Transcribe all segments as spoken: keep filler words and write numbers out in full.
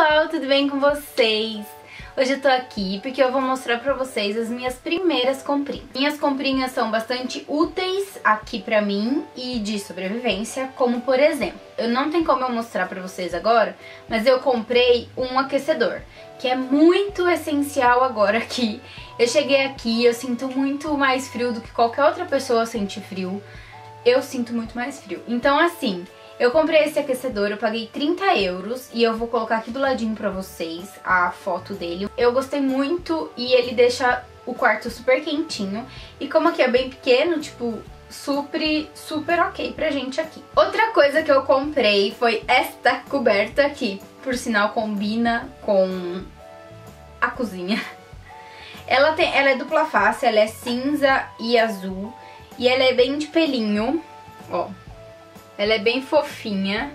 pessoal, tudo bem com vocês? Hoje eu tô aqui porque eu vou mostrar pra vocês as minhas primeiras comprinhas. Minhas comprinhas são bastante úteis aqui pra mim e de sobrevivência, como por exemplo, eu não tenho como eu mostrar pra vocês agora, mas eu comprei um aquecedor, que é muito essencial agora aqui. Eu cheguei aqui, eu sinto muito mais frio do que qualquer outra pessoa sente frio. Eu sinto muito mais frio. Então assim, eu comprei esse aquecedor, eu paguei trinta euros e eu vou colocar aqui do ladinho pra vocês a foto dele. Eu gostei muito e ele deixa o quarto super quentinho. E como aqui é bem pequeno, tipo, super, super ok pra gente aqui. Outra coisa que eu comprei foi esta coberta aqui. Por sinal, combina com a cozinha. Ela, tem, ela é dupla face, ela é cinza e azul. E ela é bem de pelinho, ó. Ela é bem fofinha.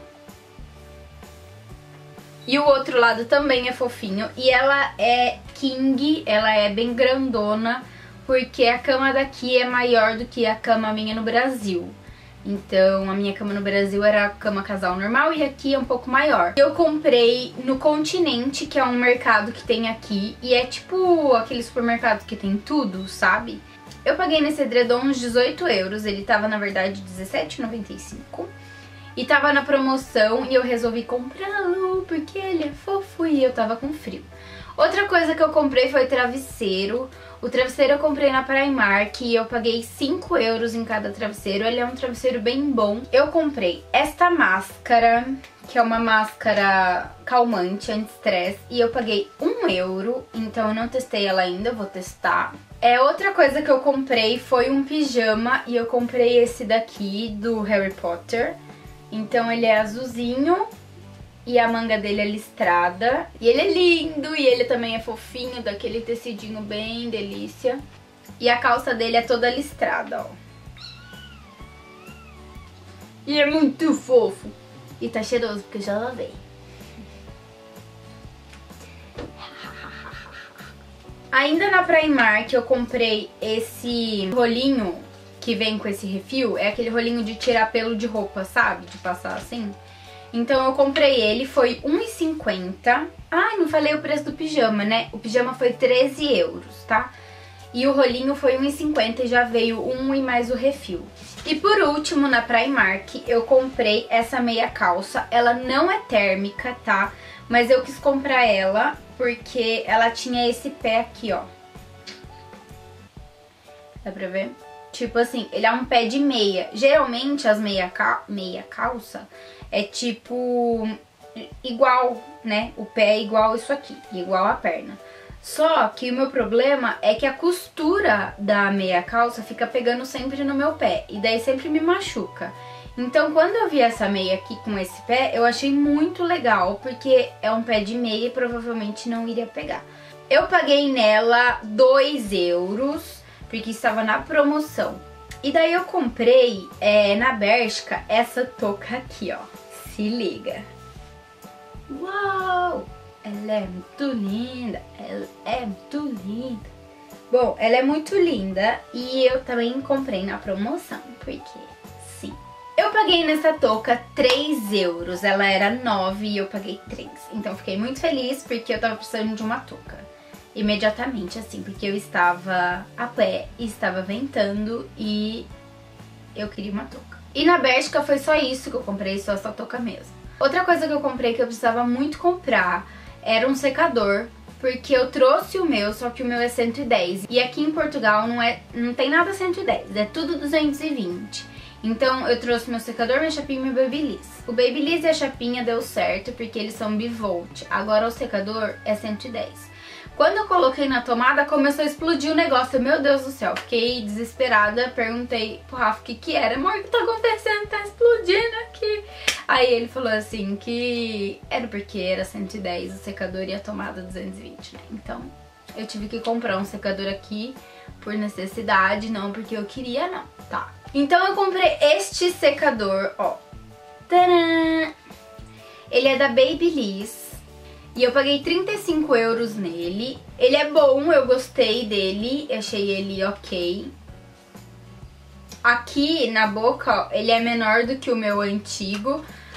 E o outro lado também é fofinho. E ela é king, ela é bem grandona, porque a cama daqui é maior do que a cama minha no Brasil. Então a minha cama no Brasil era a cama casal normal e aqui é um pouco maior. Eu comprei no Continente, que é um mercado que tem aqui. E é tipo aquele supermercado que tem tudo, sabe? Eu paguei nesse edredom uns dezoito euros, ele tava na verdade dezessete e noventa e cinco. E tava na promoção e eu resolvi comprá-lo porque ele é fofo e eu tava com frio. Outra coisa que eu comprei foi travesseiro. O travesseiro eu comprei na Primark e eu paguei cinco euros em cada travesseiro. Ele é um travesseiro bem bom. Eu comprei esta máscara, que é uma máscara calmante, anti-estresse, e eu paguei um euro, então eu não testei ela ainda, eu vou testar. É, outra coisa que eu comprei foi um pijama e eu comprei esse daqui do Harry Potter. Então ele é azulzinho e a manga dele é listrada. E ele é lindo e ele também é fofinho, daquele tecidinho bem delícia. E a calça dele é toda listrada, ó. E é muito fofo. E tá cheiroso porque eu já lavei. Ainda na Primark eu comprei esse rolinho que vem com esse refil. É aquele rolinho de tirar pelo de roupa, sabe? De passar assim. Então eu comprei ele, foi um e cinquenta. Ai, não falei o preço do pijama, né? O pijama foi treze euros, tá? E o rolinho foi um e cinquenta e já veio um e mais o refil. E por último, na Primark, eu comprei essa meia calça. Ela não é térmica, tá? Mas eu quis comprar ela porque ela tinha esse pé aqui, ó. Dá pra ver? Tipo assim, ele é um pé de meia. Geralmente as meia, cal meia calça é tipo igual, né? O pé é igual isso aqui, igual a perna. Só que o meu problema é que a costura da meia calça fica pegando sempre no meu pé. E daí sempre me machuca. Então quando eu vi essa meia aqui com esse pé, eu achei muito legal. Porque é um pé de meia e provavelmente não iria pegar. Eu paguei nela dois euros, porque estava na promoção. E daí eu comprei é, na Bershka essa touca aqui, ó. Se liga. Uau! Ela é muito linda, ela é muito linda. Bom, ela é muito linda e eu também comprei na promoção, porque sim. Eu paguei nessa touca três euros, ela era nove e eu paguei três. Então fiquei muito feliz porque eu tava precisando de uma touca. Imediatamente, assim, porque eu estava a pé e estava ventando e eu queria uma touca. E na Bershka foi só isso que eu comprei, só essa touca mesmo. Outra coisa que eu comprei que eu precisava muito comprar era um secador, porque eu trouxe o meu, só que o meu é cento e dez. E aqui em Portugal não, é, não tem nada cento e dez, é tudo duzentos e vinte. Então eu trouxe meu secador, minha chapinha e meu Babyliss. O Babyliss e a chapinha deu certo, porque eles são bivolt. Agora o secador é cento e dez. Quando eu coloquei na tomada, começou a explodir o negócio. Meu Deus do céu, fiquei desesperada. Perguntei pro Rafa o que que era. Amor, o que tá acontecendo? Tá explodindo aqui. Aí ele falou assim que era porque era cento e dez o secador e a tomada duzentos e vinte, né? Então eu tive que comprar um secador aqui por necessidade, não porque eu queria, não, tá? Então eu comprei este secador, ó. Tadã! Ele é da Babyliss. E eu paguei trinta e cinco euros nele. Ele é bom, eu gostei dele, achei ele ok. Aqui na boca, ó, ele é menor do que o meu antigo,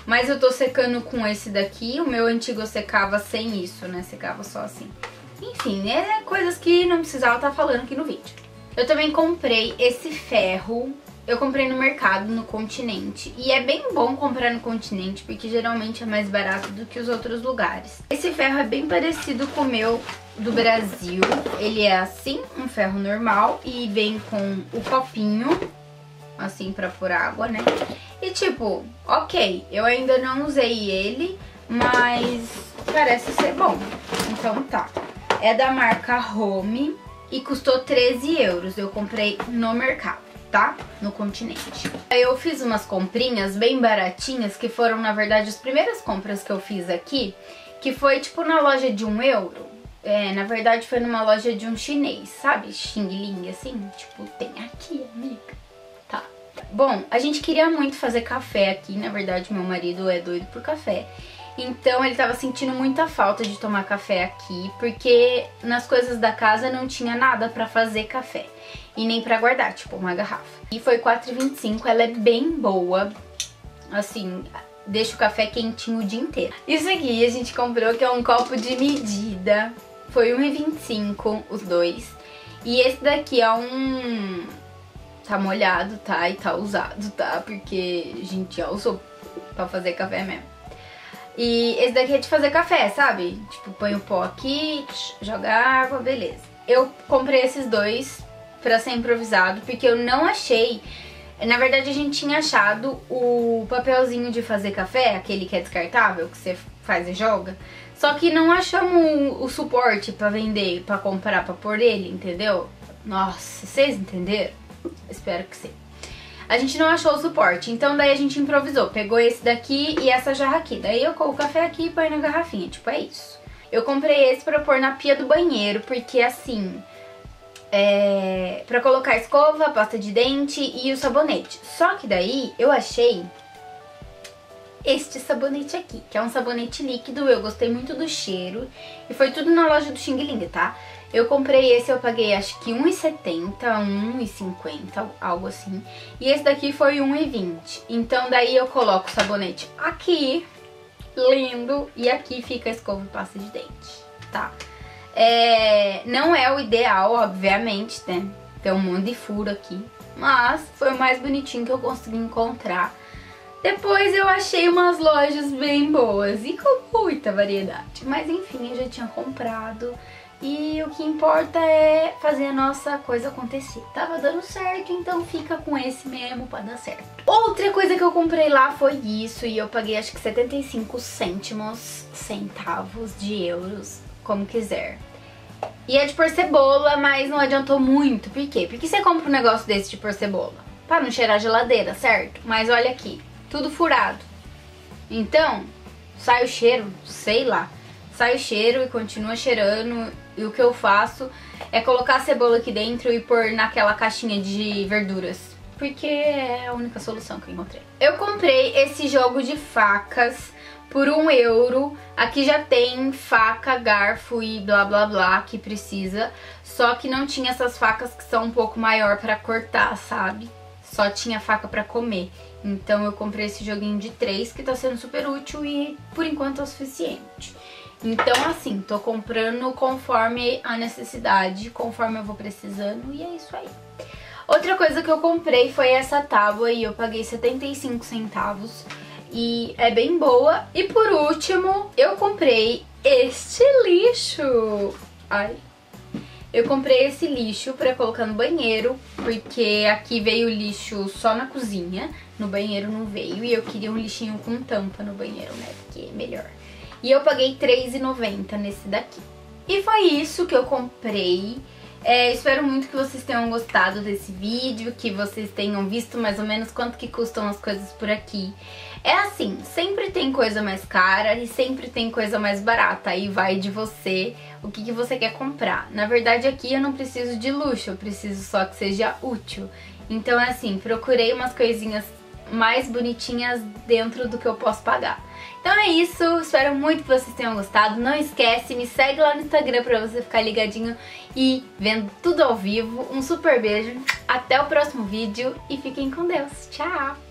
Mas eu tô secando com esse daqui. O meu antigo eu secava sem isso, né? Secava só assim. Enfim, é coisas que não precisava estar falando aqui no vídeo. Eu também comprei esse ferro. Eu comprei no mercado, no Continente. E é bem bom comprar no Continente, porque geralmente é mais barato do que os outros lugares. Esse ferro é bem parecido com o meu do Brasil. Ele é assim, um ferro normal. E vem com o copinho, assim, pra pôr água, né? E tipo, ok, eu ainda não usei ele, mas parece ser bom. Então tá. É da marca Home e custou treze euros. Eu comprei no mercado, tá? No Continente. Eu fiz umas comprinhas bem baratinhas, que foram, na verdade, as primeiras compras que eu fiz aqui, que foi, tipo, na loja de um euro. É, na verdade, foi numa loja de um chinês, sabe? Xing Ling, assim. Tipo, tem aqui, amiga. Tá. Bom, a gente queria muito fazer café aqui. Na verdade, meu marido é doido por café. Então ele tava sentindo muita falta de tomar café aqui, porque nas coisas da casa não tinha nada pra fazer café. E nem pra guardar, tipo uma garrafa. E foi quatro reais e vinte e cinco, ela é bem boa. Assim, deixa o café quentinho o dia inteiro. Isso aqui a gente comprou, que é um copo de medida. Foi um real e vinte e cinco os dois. E esse daqui é um... Tá molhado, tá? E tá usado, tá? Porque a gente já usou pra fazer café mesmo. E esse daqui é de fazer café, sabe? Tipo, põe o pó aqui, joga água, beleza. Eu comprei esses dois pra ser improvisado, porque eu não achei... Na verdade, a gente tinha achado o papelzinho de fazer café, aquele que é descartável, que você faz e joga. Só que não achamos o suporte pra vender, pra comprar, pra pôr ele, entendeu? Nossa, vocês entenderam? Espero que sim. A gente não achou o suporte, então daí a gente improvisou. Pegou esse daqui e essa jarra aqui. Daí eu coloco o café aqui e põe na garrafinha, tipo, é isso. Eu comprei esse pra pôr na pia do banheiro, porque assim... É... Pra colocar a escova, a pasta de dente e o sabonete. Só que daí eu achei este sabonete aqui, que é um sabonete líquido. Eu gostei muito do cheiro. E foi tudo na loja do Xing Ling, tá? Eu comprei esse, eu paguei acho que um real e setenta, um real e cinquenta, algo assim. E esse daqui foi um real e vinte. Então daí eu coloco o sabonete aqui, lindo, e aqui fica a escova e pasta de dente, tá? É, não é o ideal, obviamente, né? Tem um monte de furo aqui, mas foi o mais bonitinho que eu consegui encontrar. Depois eu achei umas lojas bem boas e com muita variedade. Mas enfim, eu já tinha comprado. E o que importa é fazer a nossa coisa acontecer. Tava dando certo, então fica com esse mesmo pra dar certo. Outra coisa que eu comprei lá foi isso. E eu paguei acho que setenta e cinco cêntimos, centavos de euros, como quiser. E é de pôr cebola, mas não adiantou muito. Por quê? Porque você compra um negócio desse de pôr cebola pra não cheirar a geladeira, certo? Mas olha aqui, tudo furado. Então, sai o cheiro, sei lá. Sai o cheiro e continua cheirando. E o que eu faço é colocar a cebola aqui dentro e pôr naquela caixinha de verduras. Porque é a única solução que eu encontrei. Eu comprei esse jogo de facas por um euro. Aqui já tem faca, garfo e blá blá blá que precisa. Só que não tinha essas facas que são um pouco maior pra cortar, sabe? Só tinha faca pra comer. Então eu comprei esse joguinho de três que tá sendo super útil e por enquanto é o suficiente. Então assim, tô comprando conforme a necessidade, conforme eu vou precisando e é isso aí. Outra coisa que eu comprei foi essa tábua e eu paguei setenta e cinco centavos e é bem boa. E por último, eu comprei este lixo. Ai. Eu comprei esse lixo pra colocar no banheiro, porque aqui veio o lixo só na cozinha, no banheiro não veio e eu queria um lixinho com tampa no banheiro, né, porque é melhor. E eu paguei três reais e noventa nesse daqui. E foi isso que eu comprei. É, espero muito que vocês tenham gostado desse vídeo, que vocês tenham visto mais ou menos quanto que custam as coisas por aqui. É assim, sempre tem coisa mais cara e sempre tem coisa mais barata. Aí vai de você o que, que você quer comprar. Na verdade aqui eu não preciso de luxo, eu preciso só que seja útil. Então é assim, procurei umas coisinhas mais bonitinhas dentro do que eu posso pagar. Então é isso, espero muito que vocês tenham gostado. Não esquece, me segue lá no Instagram pra você ficar ligadinho e vendo tudo ao vivo. Um super beijo, até o próximo vídeo e fiquem com Deus. Tchau!